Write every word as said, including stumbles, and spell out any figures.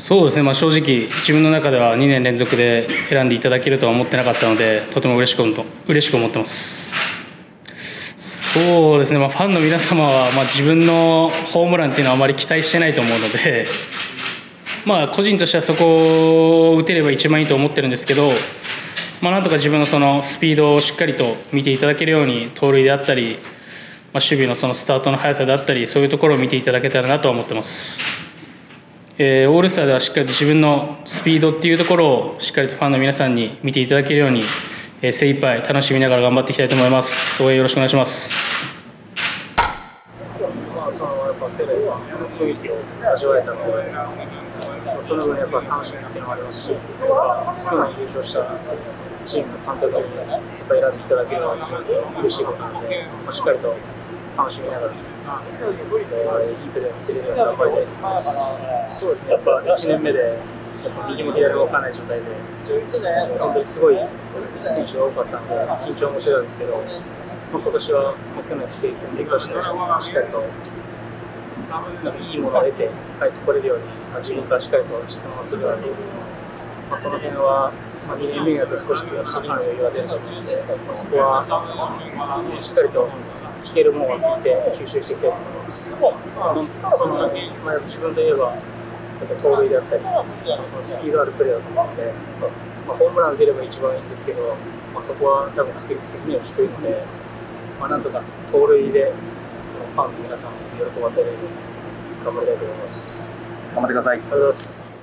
そうですね、まあ、正直、自分の中ではにねん連続で選んでいただけるとは思ってなかったので、とても嬉しく嬉しく思ってます。そうですね、まあ、ファンの皆様は、まあ、自分のホームランっていうのはあまり期待してないと思うので、まあ、個人としてはそこを打てれば一番いいと思ってるんですけど、まあ、なんとか自分のそのスピードをしっかりと見ていただけるように、盗塁であったり、まあ、守備のそのスタートの速さであったり、そういうところを見ていただけたらなとは思ってます。えー、オールスターではしっかりと自分のスピードっていうところをしっかりとファンの皆さんに見ていただけるように、えー、精一杯楽しみながら頑張っていきたいと思います。応援よろしくお願いします。 まあ、そのやっぱ去年はその雰囲気を味わえたので、その分やっぱ楽しみっていうのもありますし、去年優勝したチームの監督にやっぱ選んでいただけるのは非常に嬉しいことなので、まあ、しっかりと楽しみながら、えー、いいプレーを見せれるように頑張りたいと思います。そうですね、やっぱいちねんめでやっぱ右も左も分からない状態で、本当にすごい選手が多かったので緊張もしてたんですけど、まあ、今年は去年の経験を生かして、しっかりといいものを得て帰ってこれるように、まあ、自分からしっかりと質問するように、まあ、その辺は、まあ、にねんめになって少し気持ち的にも余裕が出るので、まあ、そこはしっかりと聞けるものを聞いて吸収していきたいと思います。まあ、そのまあ、自分で言えばやっぱ盗塁であったり、まあ、そのスピードあるプレーだと思うので、まあ、ホームラン出れば一番いいんですけど、まあ、そこは多分確率的には低いので、まあ、なんとか盗塁でそのファンの皆さんを喜ばせるように頑張りたいと思います。 頑張ってください。 ありがとうございます。